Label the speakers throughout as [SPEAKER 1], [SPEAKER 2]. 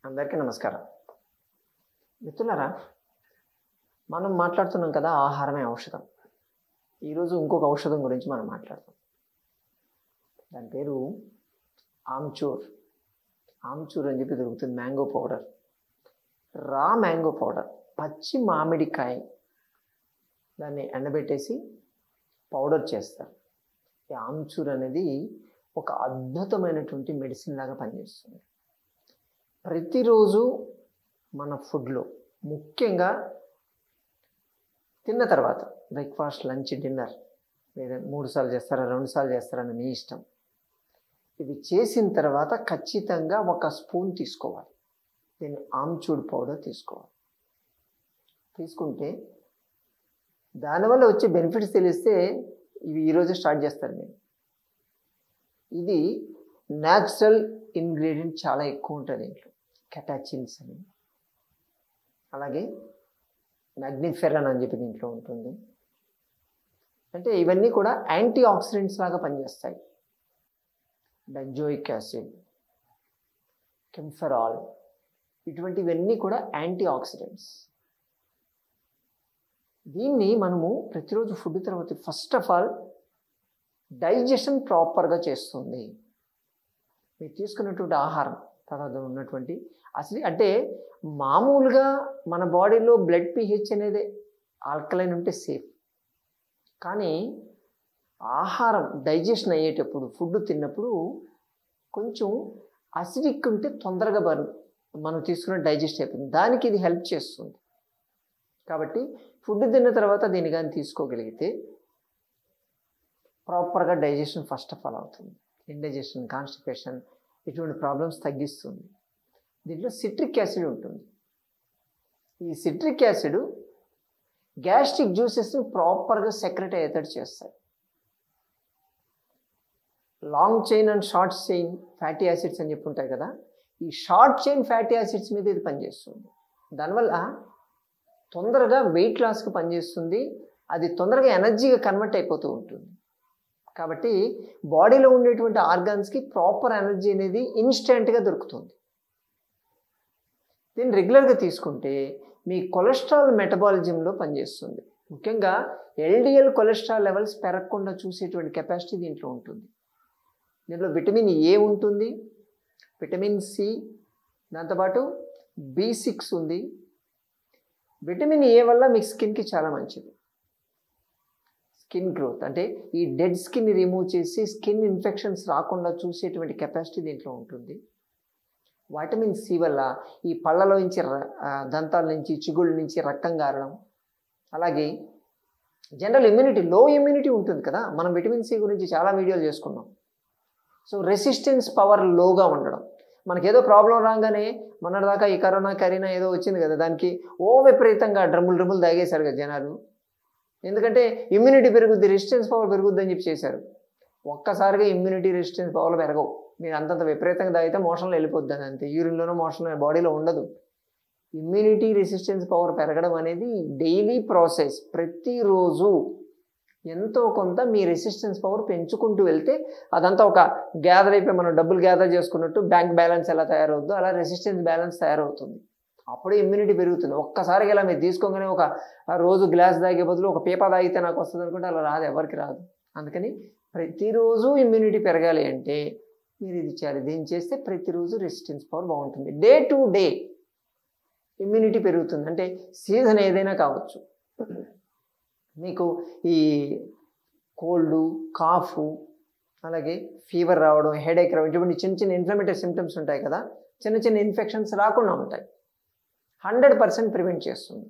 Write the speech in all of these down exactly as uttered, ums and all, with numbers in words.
[SPEAKER 1] అందరికీ నమస్కారం. మిత్రులారా, మనం మాట్లాడుతున్నాం కదా ఆహారమే ఔషధం. ఈరోజు ఇంకొక ఔషధం గురించి మనం మాట్లాడతాం. దాని పేరు ఆమ్చూర్. ఆమ్చూర్ అని చెప్పి దొరుకుతుంది. Mango powder, raw mango powder, పచ్చి మామిడికాయ దాన్ని ఎండబెట్టేసి పౌడర్ చేస్తారు. ఈ ఆమ్చూర్ అనేది ఒక అద్భుతమైనటువంటి మెడిసిన్ లాగా పనిచేస్తుంది. ప్రతిరోజు మన ఫుడ్లో ముఖ్యంగా తిన్న తర్వాత బ్రేక్ఫాస్ట్, లంచ్, డిన్నర్ లేదా మూడు సార్లు చేస్తారా రెండు సార్లు చేస్తారని మీ ఇష్టం. ఇది చేసిన తర్వాత ఖచ్చితంగా ఒక స్పూన్ తీసుకోవాలి. దీన్ని ఆమ్చూర్ పౌడర్ తీసుకోవాలి. తీసుకుంటే దానివల్ల వచ్చే బెనిఫిట్స్ తెలిస్తే ఇవి ఈరోజు స్టార్ట్ చేస్తారు మీరు. ఇది న్యాచురల్ ఇంగ్రీడియంట్ చాలా ఎక్కువ ఉంటుంది దీంట్లో. కెటాచిన్స్ అని, అలాగే మ్యాగ్నిఫెరన్ అని చెప్పి దీంట్లో ఉంటుంది. అంటే ఇవన్నీ కూడా యాంటీ ఆక్సిడెంట్స్ లాగా పనిచేస్తాయి. బెంజోయిక్ యాసిడ్, కెంఫెరాల్, ఇటువంటివన్నీ కూడా యాంటీ ఆక్సిడెంట్స్. దీన్ని మనము ప్రతిరోజు ఫుడ్ తర్వాత ఫస్ట్ ఆఫ్ ఆల్ డైజెషన్ ప్రాపర్గా చేస్తుంది. మీరు తీసుకున్నటువంటి ఆహారం తర్వాత ఉన్నటువంటి అసలు అంటే మామూలుగా మన బాడీలో బ్లడ్ పిహెచ్ అనేది ఆల్కలైన్ ఉంటే సేఫ్. కానీ ఆహారం డైజెషన్ అయ్యేటప్పుడు ఫుడ్ తిన్నప్పుడు కొంచెం అసిడిక్ ఉంటే తొందరగా బరు మనం తీసుకున్న డైజెస్ట్ అయిపోతుంది. దానికి ఇది హెల్ప్ చేస్తుంది. కాబట్టి ఫుడ్ తిన్న తర్వాత దీన్ని కానీ తీసుకోగలిగితే ప్రాపర్గా డైజెషన్ ఫస్ట్ ఆఫ్ ఆల్ అవుతుంది. ఇండైజెషన్, కాన్స్టిపేషన్ ఇటువంటి ప్రాబ్లమ్స్ తగ్గిస్తుంది. దీంట్లో సిట్రిక్ యాసిడ్ ఉంటుంది. ఈ సిట్రిక్ యాసిడ్ గ్యాస్ట్రిక్ జ్యూసెస్ని ప్రాపర్గా సెక్రెట్ అయ్యేటట్టు చేస్తాయి. Long chain and short chain fatty acids అని చెప్పి ఉంటాయి కదా, ఈ షార్ట్ చైన్ ఫ్యాటీ యాసిడ్స్ మీద ఇది పనిచేస్తుంది. దానివల్ల తొందరగా వెయిట్ లాస్కి పనిచేస్తుంది. అది తొందరగా ఎనర్జీగా కన్వర్ట్ అయిపోతూ ఉంటుంది. కాబట్టి బాడీలో ఉండేటువంటి ఆర్గాన్స్కి ప్రాపర్ ఎనర్జీ అనేది ఇన్స్టెంట్గా దొరుకుతుంది. దీన్ని రెగ్యులర్గా తీసుకుంటే మీ కొలెస్ట్రాల్ మెటబాలిజంలో పనిచేస్తుంది. ముఖ్యంగా ఎల్డిఎల్ కొలెస్ట్రాల్ లెవెల్స్ పెరగకుండా చూసేటువంటి కెపాసిటీ దీంట్లో ఉంటుంది. దీంట్లో విటమిన్ ఏ ఉంటుంది, విటమిన్ సి, దాంతోపాటు బి సిక్స్ ఉంది. విటమిన్ ఏ వల్ల మీ స్కిన్కి చాలా మంచిది. స్కిన్ గ్రోత్ అంటే ఈ డెడ్ స్కిన్ రిమూవ్ చేసి స్కిన్ ఇన్ఫెక్షన్స్ రాకుండా చూసేటువంటి కెపాసిటీ దీంట్లో ఉంటుంది. వైటమిన్ సి వల్ల ఈ పళ్ళలో నుంచి దంతాల నుంచి చిగుళ్ళ నుంచి రక్తం గారడం, అలాగే జనరల్ ఇమ్యూనిటీ, లో ఇమ్యూనిటీ ఉంటుంది కదా. మనం విటమిన్ సి గురించి చాలా వీడియోలు చేసుకున్నాం. సో రెసిస్టెన్స్ పవర్ లోగా ఉండడం, మనకేదో ప్రాబ్లం రాగానే మొన్నటిదాకా ఈ కరోనా కరీనా ఏదో వచ్చింది కదా, దానికి ఓ విపరీతంగా డ్రమ్ములు డ్రమ్ములు తాగేశారు కదా జనాలు. ఎందుకంటే ఇమ్యూనిటీ పెరుగుద్ది, రెసిస్టెన్స్ పవర్ పెరుగుద్ది అని చెప్పి చేశారు. ఒక్కసారిగా ఇమ్యూనిటీ రెసిస్టెన్స్ పవర్లు పెరగవు. మీరు అంతంత విపరీతంగా తాగితే మోషన్లో వెళ్ళిపోద్ది, అని అంతే. యూరిన్లోనో మోషన్లో బాడీలో ఉండదు. ఇమ్యూనిటీ రెసిస్టెన్స్ పవర్ పెరగడం అనేది డైలీ ప్రాసెస్. ప్రతిరోజు ఎంతో కొంత మీ రెసిస్టెన్స్ పవర్ పెంచుకుంటూ వెళ్తే అదంతా ఒక గ్యాదర్ అయిపోయి మనం డబ్బులు గ్యాదర్ చేసుకున్నట్టు బ్యాంక్ బ్యాలెన్స్ ఎలా తయారవుద్దో అలా రెసిస్టెన్స్ బ్యాలెన్స్ తయారవుతుంది. అప్పుడే ఇమ్యూనిటీ పెరుగుతుంది. ఒక్కసారిగా ఇలా మీరు తీసుకోగానే ఒక రోజు గ్లాస్ తాగే బదులు ఒక పేపర్ తాగితే నాకు వస్తుంది అనుకుంటే అలా రాదు, ఎవరికి రాదు. అందుకని ప్రతిరోజు ఇమ్యూనిటీ పెరగాలి అంటే మీరు ఇది చేయాలి. దీన్ని చేస్తే ప్రతిరోజు రెసిస్టెన్స్ పవర్ బాగుంటుంది. డే టు డే ఇమ్యూనిటీ పెరుగుతుంది. అంటే సీజన్ ఏదైనా కావచ్చు, మీకు ఈ కోల్డ్, కాఫ్, అలాగే ఫీవర్ రావడం, హెడేక్ రావడం, ఇటువంటి చిన్న చిన్న ఇన్ఫ్లమేటరీ సిమ్టమ్స్ ఉంటాయి కదా, చిన్న చిన్న ఇన్ఫెక్షన్స్ రాకుండా ఉంటాయి. హండ్రెడ్ పర్సెంట్ ప్రివెంట్ చేస్తుంది.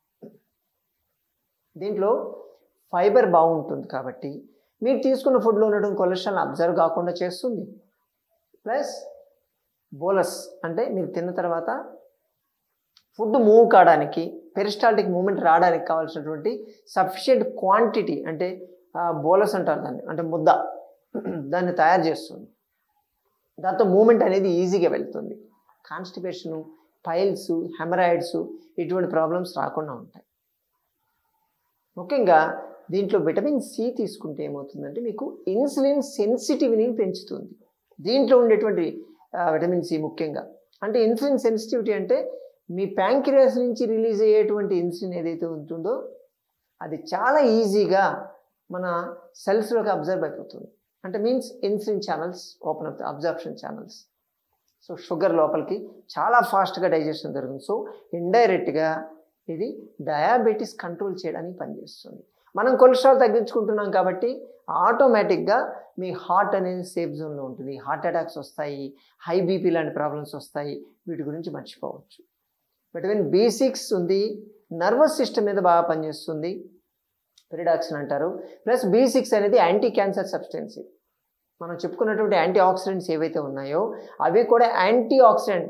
[SPEAKER 1] దీంట్లో ఫైబర్ బాగుంటుంది కాబట్టి మీరు తీసుకున్న ఫుడ్లో ఉన్నటువంటి కొలెస్ట్రాల్ అబ్జర్వ్ కాకుండా చేస్తుంది. ప్లస్ బోలస్ అంటే మీరు తిన్న తర్వాత ఫుడ్ మూవ్ కావడానికి, పెరిస్టాల్టిక్ మూమెంట్ రావడానికి కావాల్సినటువంటి సఫిషియెంట్ క్వాంటిటీ అంటే బోలస్ అంటారు దాన్ని, అంటే ముద్ద, దాన్ని తయారు చేస్తుంది. దాంతో మూమెంట్ అనేది ఈజీగా వెళ్తుంది. కాన్స్టిపేషను, పైల్స్, హెమరాయిడ్స్ ఇటువంటి ప్రాబ్లమ్స్ రాకుండా ఉంటాయి. ముఖ్యంగా దీంట్లో విటమిన్ సి తీసుకుంటే ఏమవుతుందంటే మీకు ఇన్సులిన్ సెన్సిటివిటీని పెంచుతుంది. దీంట్లో ఉండేటువంటి విటమిన్ సి ముఖ్యంగా అంటే ఇన్సులిన్ సెన్సిటివిటీ అంటే మీ ప్యాంక్రియాస్ నుంచి రిలీజ్ అయ్యేటువంటి ఇన్సులిన్ ఏదైతే ఉంటుందో అది చాలా ఈజీగా మన సెల్స్లోకి అబ్జర్వ్ అయిపోతుంది. అంటే మీన్స్ ఇన్సులిన్ ఛానల్స్ ఓపెన్ అవుతాయి, అబ్జర్ప్షన్ ఛానల్స్. సో షుగర్ లోపలికి చాలా ఫాస్ట్గా డైజెషన్ జరుగుతుంది. సో ఇండైరెక్ట్గా ఇది డయాబెటీస్ కంట్రోల్ చేయడానికి పనిచేస్తుంది. మనం కొలెస్ట్రాల్ తగ్గించుకుంటున్నాం కాబట్టి ఆటోమేటిక్గా మీ హార్ట్ అనేది సేఫ్ జోన్లో ఉంటుంది. హార్ట్ అటాక్స్ వస్తాయి, హై బీపీ లాంటి ప్రాబ్లమ్స్ వస్తాయి, వీటి గురించి మర్చిపోవచ్చు. విటమిన్ బి సిక్స్ ఉంది, నర్వస్ సిస్టమ్ మీద బాగా పనిచేస్తుంది, పెరిడాక్సిన్ అంటారు. ప్లస్ బి సిక్స్ అనేది యాంటీ క్యాన్సర్ సబ్స్టెన్స్. మనం చెప్పుకున్నటువంటి యాంటీ ఆక్సిడెంట్స్ ఏవైతే ఉన్నాయో అవి కూడా antioxidant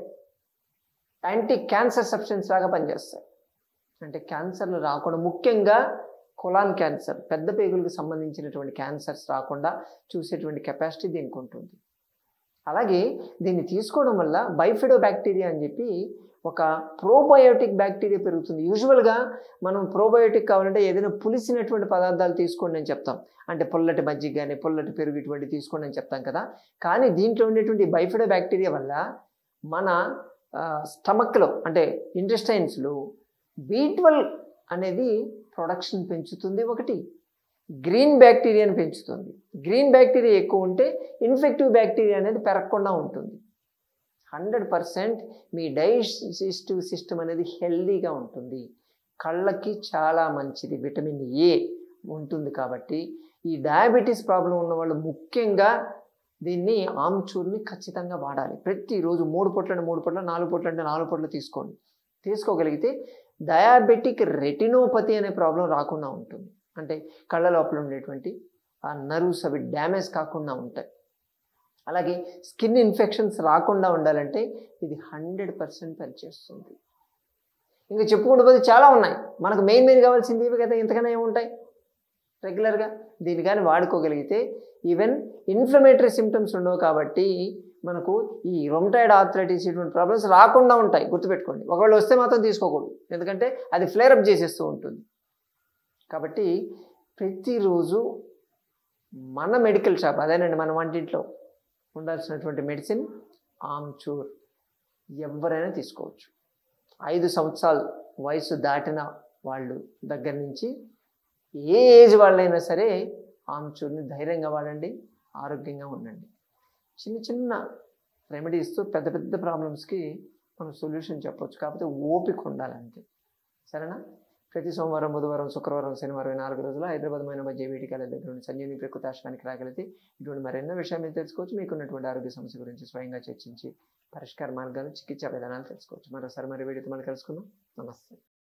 [SPEAKER 1] anti cancer substance లాగా పనిచేస్తాయి. అంటే క్యాన్సర్లు రాకుండా, ముఖ్యంగా కొలాన్ క్యాన్సర్, పెద్ద పేగులకు సంబంధించినటువంటి క్యాన్సర్స్ రాకుండా చూసేటువంటి కెపాసిటీ దీనికి ఉంటుంది. అలాగే దీన్ని తీసుకోవడం వల్ల బైఫిడో బ్యాక్టీరియా అని చెప్పి ఒక ప్రోబయోటిక్ బ్యాక్టీరియా పెరుగుతుంది. యూజువల్గా మనం ప్రోబయోటిక్ కావాలంటే ఏదైనా పులిసినటువంటి పదార్థాలు తీసుకోండి అని చెప్తాం. అంటే పుల్లటి మజ్జిగ కానీ పుల్లటి పెరుగు ఇటువంటి తీసుకోండి అని చెప్తాం కదా. కానీ దీంట్లో ఉండేటువంటి బైఫిడో బ్యాక్టీరియా వల్ల మన స్టమక్లో అంటే ఇంటెస్టైన్స్లో బి ట్వెల్వ్ అనేది ప్రొడక్షన్ పెంచుతుంది. ఒకటి గ్రీన్ బ్యాక్టీరియాని పెంచుతుంది. గ్రీన్ బ్యాక్టీరియా ఎక్కువ ఉంటే ఇన్ఫెక్టివ్ బ్యాక్టీరియా అనేది పెరగకుండా ఉంటుంది. హండ్రెడ్ పర్సెంట్ మీ డైజెస్టివ్ సిస్టమ్ అనేది హెల్దీగా ఉంటుంది. కళ్ళకి చాలా మంచిది, విటమిన్ ఏ ఉంటుంది. కాబట్టి ఈ డయాబెటీస్ ప్రాబ్లం ఉన్న వాళ్ళు ముఖ్యంగా దీన్ని ఆమ్చూర్ని ఖచ్చితంగా వాడాలి. ప్రతిరోజు మూడు పూట్ల మూడు పూట్ల నాలుగు పూట్ల అంటే నాలుగు పూట్ల తీసుకోండి. తీసుకోగలిగితే డయాబెటిక్ రెటినోపతి అనే ప్రాబ్లం రాకుండా ఉంటుంది. అంటే కళ్ళ లోపల ఉండేటువంటి ఆ నర్వ్స్ అవి డ్యామేజ్ కాకుండా ఉంటాయి. అలాగే స్కిన్ ఇన్ఫెక్షన్స్ రాకుండా ఉండాలంటే ఇది హండ్రెడ్ పర్సెంట్ పనిచేస్తుంది. ఇంకా చెప్పుకుంటూ పోతే చాలా ఉన్నాయి. మనకు మెయిన్ మెయిన్ కావాల్సింది ఇవి కదా, ఇంతకన్నా ఏముంటాయి. రెగ్యులర్గా దీన్ని కానీ వాడుకోగలిగితే ఈవెన్ ఇన్ఫ్లమేటరీ సిమ్టమ్స్ ఉండవు. కాబట్టి మనకు ఈ రొమటాయిడ్ ఆర్థరైటిస్ ఇటువంటి ప్రాబ్లమ్స్ రాకుండా ఉంటాయి. గుర్తుపెట్టుకోండి. ఒకవేళ వస్తే మాత్రం తీసుకోకూడదు, ఎందుకంటే అది ఫ్లేరప్ చేసేస్తూ ఉంటుంది. కాబట్టి ప్రతిరోజు మన మెడికల్ షాప్, అదేనండి మన వంటింట్లో ఉండాల్సినటువంటి మెడిసిన్ ఆమ్చూర్ ఎవరైనా తీసుకోవచ్చు. ఐదు సంవత్సరాలు వయసు దాటిన వాళ్ళు దగ్గర నుంచి ఏ ఏజ్ వాళ్ళైనా సరే ఆమ్చూర్ని ధైర్యంగా వాడండి, ఆరోగ్యంగా ఉండండి. చిన్న చిన్న రెమెడీస్తో పెద్ద పెద్ద ప్రాబ్లమ్స్కి మనం సొల్యూషన్ చెప్పవచ్చు. కాకపోతే ఓపిక ఉండాలంతే. సరేనా? ప్రతి సోమవారం, బుధవారం, శుక్రవారం, శనివారం నాలుగు రోజులు హైదరాబాద్ మైన మధ్య వేదికల దగ్గర నుండి సంజీవిని ప్రకృతి ఆశ్రమానికి రాగలిగితే ఇటువంటి మరెన్నో విషయాలు మీరు తెలుసుకోవచ్చు. మీకున్నటువంటి ఆరోగ్య సమస్య గురించి స్వయంగా చర్చించి పరిష్కార మార్గాలు, చికిత్సా విధానాలు తెలుసుకోవచ్చు. మరోసారి మరి వీడియోతో మనం కలుసుకుందాం. నమస్తే.